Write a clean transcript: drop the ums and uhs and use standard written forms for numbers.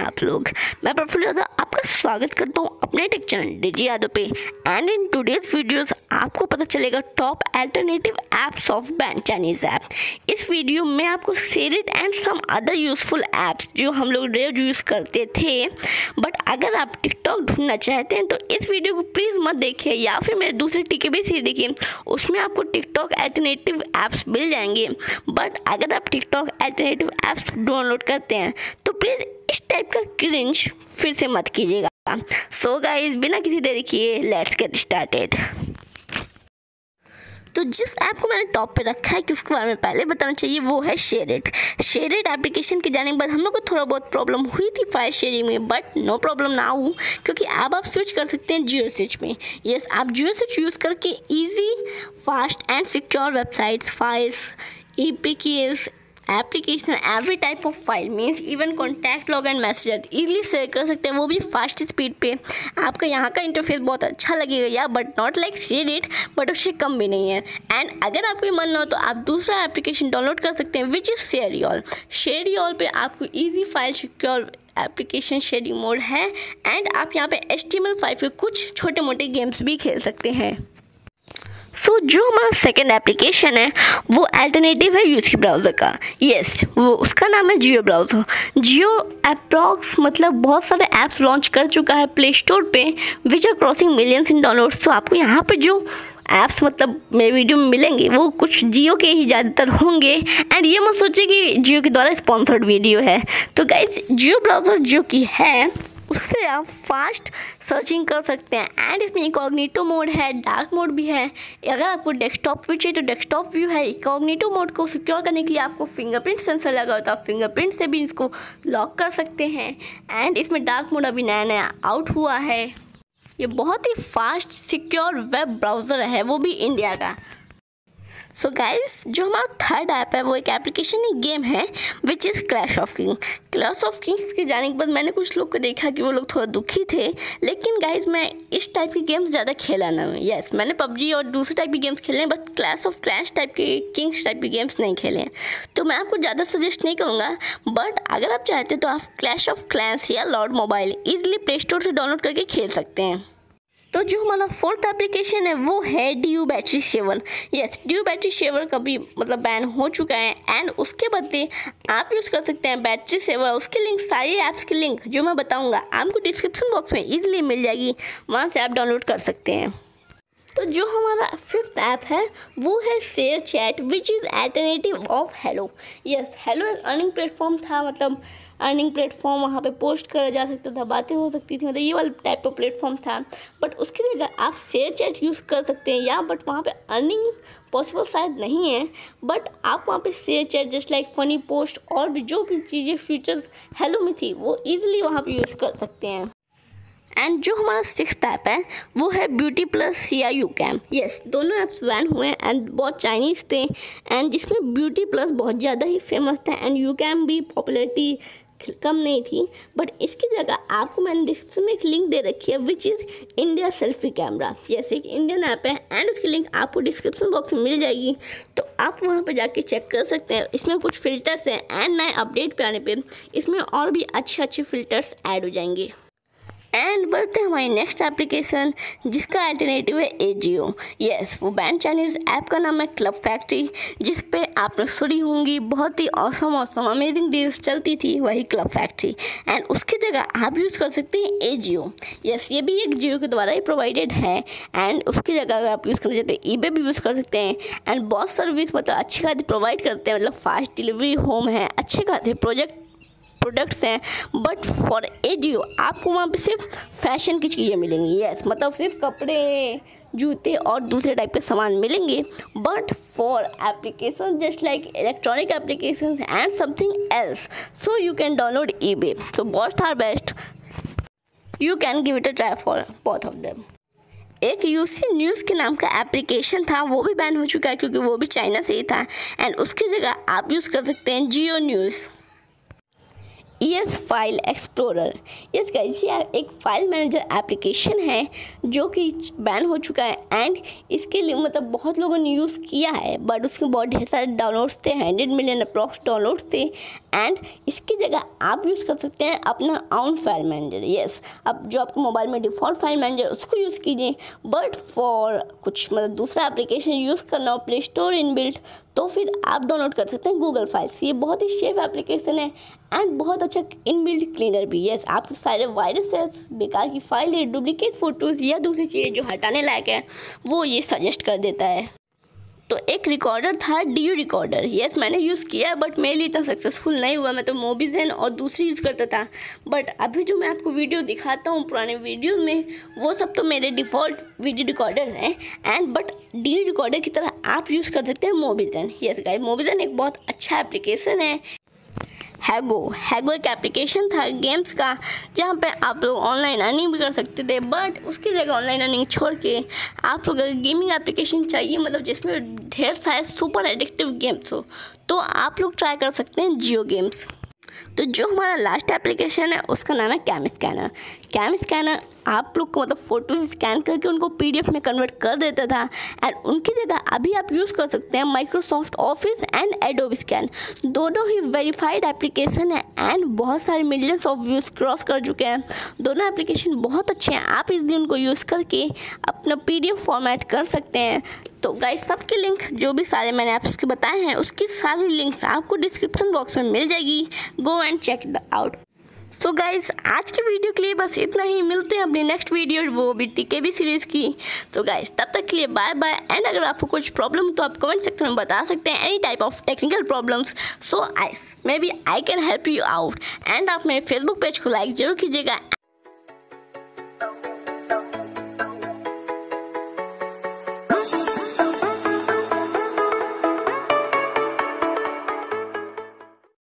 आप लोग। मैं प्रफुल्ल यादव आपका स्वागत करता हूं अपने टेक चैनल डीजे यादव पे। एंड इन टुडेज वीडियोस आपको पता चलेगा top alternative apps of banned Chinese app. इस वीडियो में आपको SHAREit and some other useful apps जो हम लोग रेयर यूज़ करते थे, बट अगर आप टिकटॉक ढूंढना चाहते हैं तो इस वीडियो को प्लीज़ मत देखिए, या फिर मेरे दूसरे टीके भी से देखिए, उसमें आपको टिकटॉक अल्टरनेटिव ऐप्स मिल जाएंगे। बट अगर आप टिकटॉक अल्टरनेटिव ऐप्स डाउनलोड करते हैं तो प्लीज़ इस टाइप का क्रिंज फिर से मत कीजिएगा। सो गाइस, बिना किसी देरी किए लेट्स गेट स्टार्टेड। तो जिस ऐप को मैंने टॉप पे रखा है कि उसके बारे में पहले बताना चाहिए वो है शेयरिट। शेयरिट एप्लीकेशन के जाने के बाद हम लोग को थोड़ा बहुत प्रॉब्लम हुई थी फाइल शेयरिंग में, बट नो प्रॉब्लम ना हो, क्योंकि अब आप स्विच कर सकते हैं जियो स्विच में। यस, आप जियो स्विच यूज़ करके easy, fast and secure websites, files, EPKs, application, every type of file means even contact log and messages easily share कर सकते हैं, वो भी फास्ट स्पीड पे। आपका यहाँ का इंटरफेस बहुत अच्छा लगेगा या but not like SHAREit, but उससे कम भी नहीं है। एंड अगर आपको ये मन ना हो तो आप दूसरा एप्लीकेशन डाउनलोड कर सकते हैं विच इज़ शेयरियोल। शेयरियोल पे आपको easy file secure application sharing mode है, एंड आप यहाँ पे HTML5 के कुछ छोटे मोटे गेम्स भी खेल सकते हैं। सो जो हमारा सेकेंड एप्लीकेशन है वो अल्टरनेटिव है यूसी ब्राउज़र का। यस, वो उसका नाम है जियो ब्राउज़र। जियो अप्रॉक्स मतलब बहुत सारे ऐप्स लॉन्च कर चुका है प्ले स्टोर पे which are crossing millions in downloads. तो आपको यहाँ पे जो ऐप्स मतलब मेरे वीडियो में मिलेंगे वो कुछ जियो के ही ज़्यादातर होंगे। एंड ये मत सोचिए कि जियो के द्वारा स्पॉन्सर्ड वीडियो है। तो गाइस, जियो ब्राउज़र जो कि है उससे आप फास्ट सर्चिंग कर सकते हैं, एंड इसमें इनकॉग्निटो मोड है, डार्क मोड भी है। अगर आपको डेस्कटॉप व्यू चाहिए तो डेस्कटॉप व्यू है। इनकॉग्निटो मोड को सिक्योर करने के लिए आपको फिंगरप्रिंट सेंसर लगा होता है, आप फिंगरप्रिंट से भी इसको लॉक कर सकते हैं। एंड इसमें डार्क मोड अभी नया नया आउट हुआ है। ये बहुत ही फास्ट सिक्योर वेब ब्राउज़र है, वो भी इंडिया का। सो गाइस, जो हमारा थर्ड ऐप है वो एक एप्लीकेशन ही गेम है which is clash of king. Clash of kings के जाने के बाद मैंने कुछ लोग को देखा कि वो लोग थोड़ा दुखी थे, लेकिन गाइस मैं इस टाइप के गेम्स ज़्यादा खेला ना हूँ। यस, मैंने PUBG और दूसरे टाइप के गेम्स खेले हैं, but clash of clash type के, किंग्स टाइप के गेम्स नहीं खेले हैं। तो मैं आपको ज़्यादा सजेस्ट नहीं करूँगा, बट अगर आप चाहते तो आप क्लैश ऑफ क्लैंस या lord mobile easily play store से डाउनलोड करके खेल सकते हैं। तो जो हमारा फोर्थ एप्लीकेशन है वो है DU battery saver. Yes, DU battery saver कभी मतलब बैन हो चुका है, एंड उसके बदले आप यूज़ कर सकते हैं बैटरी सेवर। उसके लिंक, सारी ऐप्स की लिंक जो मैं बताऊंगा आपको डिस्क्रिप्शन बॉक्स में इजीली मिल जाएगी, वहाँ से आप डाउनलोड कर सकते हैं। तो जो हमारा फिफ्थ ऐप है वो है share chat which is alternative of Helo. Yes, Helo एक अर्निंग प्लेटफॉर्म था, मतलब अर्निंग प्लेटफॉर्म, वहाँ पे पोस्ट करा जा सकता था, बातें हो सकती थी, मतलब ये वाला टाइप का प्लेटफॉर्म था। बट उसकी जगह आप शेयर चैट यूज़ कर सकते हैं, या बट वहाँ पे अर्निंग पॉसिबल शायद नहीं है, बट आप वहाँ पे share chat just like funny post और भी जो भी चीज़ें फीचर्स हेलो में थी वो ईजिली वहाँ पे यूज़ कर सकते हैं। एंड जो हमारा सिक्स्थ ऐप है वो है ब्यूटी प्लस या YouCam। यस, दोनों ऐप्स बैन हुए हैं एंड बहुत चाइनीज़ थे, एंड जिसमें ब्यूटी प्लस बहुत ज़्यादा ही फेमस था एंड YouCam भी पॉपुलैरिटी कम नहीं थी। बट इसकी जगह आपको मैंने डिस्क्रिप्शन में एक लिंक दे रखी है which is India selfie camera. Yes, एक इंडियन ऐप है एंड उसकी लिंक आपको डिस्क्रिप्शन बॉक्स में मिल जाएगी, तो आप वहाँ पर जाके चेक कर सकते हैं। इसमें कुछ फ़िल्टर्स हैं, एंड नए अपडेट पे आने पे इसमें और भी अच्छे अच्छे फ़िल्टर्स ऐड हो जाएंगे। एंड बढ़ते हैं हमारी नेक्स्ट एप्लीकेशन जिसका अल्टरनेटिव है AJIO। यस, वो बैंड चाइनीज़ ऐप का नाम है क्लब फैक्ट्री, जिस पे आपने सुनी होंगी बहुत ही औसम अमेजिंग डील्स चलती थी, वही क्लब फैक्ट्री। एंड उसकी जगह आप यूज़ कर सकते हैं AJIO। यस, ये भी एक जियो के द्वारा ही प्रोवाइडेड है, एंड उसकी जगह अगर आप यूज़ करना चाहते हैं eBay भी यूज़ कर सकते हैं। एंड बहुत सर्विस मतलब अच्छी खासी प्रोवाइड करते हैं, मतलब फास्ट डिलीवरी होम है, अच्छे खासे प्रोडक्ट्स हैं। बट फॉर AJIO आपको वहाँ पे सिर्फ फैशन की चीज़ें मिलेंगी। यस, मतलब सिर्फ कपड़े, जूते और दूसरे टाइप के सामान मिलेंगे। But for application just like electronic application and something else, so you can download eBay। So both are best, you can give it a try for both of them. एक UC न्यूज़ के नाम का application था, वो भी ban हो चुका है क्योंकि वो भी चाइना से ही था, एंड उसकी जगह आप यूज़ कर सकते हैं Jio news. ES file explorer. Yes guys, ये एक फाइल मैनेजर एप्लीकेशन है जो कि बैन हो चुका है एंड इसके लिए मतलब बहुत लोगों ने यूज़ किया है, बट उसके बहुत ढेर सारे डाउनलोड्स थे, 100 मिलियन अप्रॉक्स डाउनलोड्स थे एंड इसकी जगह आप यूज़ कर सकते हैं अपना ओन फाइल मैनेजर। यस, अब जो आपके मोबाइल में डिफ़ॉल्ट फाइल मैनेजर उसको यूज़ कीजिए, बट फॉर कुछ मतलब दूसरा एप्लीकेशन यूज़ करना हो प्ले स्टोर इनबिल्ट, तो फिर आप डाउनलोड कर सकते हैं गूगल फाइल्स। ये बहुत ही सेफ एप्लीकेशन है एंड बहुत अच्छा इनबिल्ट क्लीनर भी। यस, आपके सारे वायरसेस, बेकार की फाइलें, डुप्लीकेट फ़ोटोज़ या दूसरी चीज़ें जो हटाने लायक है वो ये सजेस्ट कर देता है। तो एक रिकॉर्डर था DU रिकॉर्डर। यस, मैंने यूज़ किया बट मेरे लिए इतना सक्सेसफुल नहीं हुआ। मैं तो मोबिज़न और दूसरी यूज़ करता था, बट अभी जो मैं आपको वीडियो दिखाता हूँ पुराने वीडियोज़ में, वो सब तो मेरे डिफ़ॉल्ट वीडियो रिकॉर्डर हैं एंड बट DU रिकॉर्डर की तरह आप यूज़ कर सकते हैं मोबिज़न। यस गाइस, मोबिज़न एक बहुत अच्छा एप्लीकेशन है। हैगो एक एप्लीकेशन था गेम्स का, जहाँ पे आप लोग ऑनलाइन अर्निंग भी कर सकते थे, बट उसकी जगह ऑनलाइन अर्निंग छोड़ के आप लोग अगर गेमिंग एप्लीकेशन चाहिए मतलब जिसमें ढेर सारे सुपर एडिक्टिव गेम्स हो, तो आप लोग ट्राई कर सकते हैं जियो गेम्स। तो जो हमारा लास्ट एप्लीकेशन है उसका नाम है कैम स्कैनर। आप लोग को मतलब फ़ोटोज़ स्कैन करके उनको PDF में कन्वर्ट कर देता था एंड उनकी जगह अभी आप यूज़ कर सकते हैं Microsoft Office and Adobe scan. दोनों ही वेरीफाइड एप्लीकेशन है एंड बहुत सारे मिलियंस ऑफ व्यूज़ क्रॉस कर चुके हैं। दोनों एप्लीकेशन बहुत अच्छे हैं, आप इस दिन उनको यूज़ करके अपना PDF फॉर्मेट कर सकते हैं। तो गाइस, सबके लिंक जो भी सारे मैंने ऐप्स के बताए हैं उसकी सारी लिंक्स आपको डिस्क्रिप्शन बॉक्स में मिल जाएगी, go and check it out. So guys, आज की वीडियो के लिए बस इतना ही। मिलते हैं अपनी नेक्स्ट वीडियो, वो भी TKB सीरीज़ की। तो गाइस, तब तक के लिए बाय बाय एंड अगर आपको कुछ प्रॉब्लम तो आप कमेंट सेक्शन में बता सकते हैं, any type of technical problems, so maybe I can help you out. And आप मेरे फेसबुक पेज को लाइक जरूर कीजिएगा।